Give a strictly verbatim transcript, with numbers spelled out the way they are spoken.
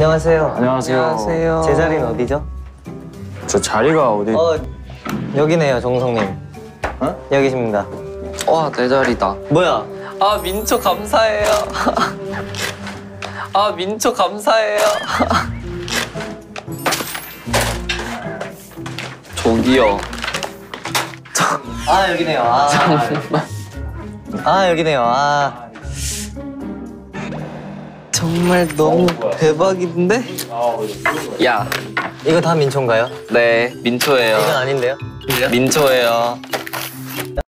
안녕하세요. 안녕하세요. 안녕하세요. 제 자리는 어디죠? 저 자리가 어디? 어, 여기네요, 정성님. 어? 여기십니다. 와, 내 자리다. 뭐야? 아, 민초 감사해요. 아, 민초 감사해요. 저기요. 아, 여기네요. 아, 아 여기네요. 아. 정말 너무 대박인데? 야, 이거 다 민초인가요? 네, 민초예요. 이건 아닌데요? 민초예요.